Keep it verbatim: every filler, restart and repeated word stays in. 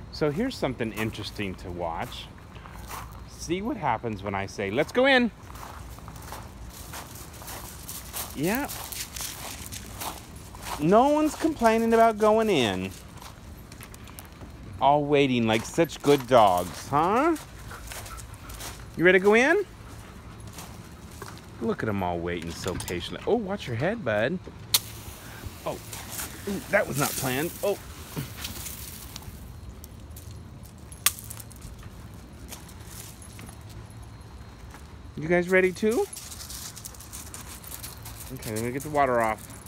So here's something interesting to watch. See what happens when I say, let's go in. Yeah. No one's complaining about going in. All waiting like such good dogs, huh? You ready to go in? Look at them all waiting so patiently. Oh, watch your head, bud. Oh, ooh, that was not planned. Oh. You guys ready too? Okay, let me get the water off.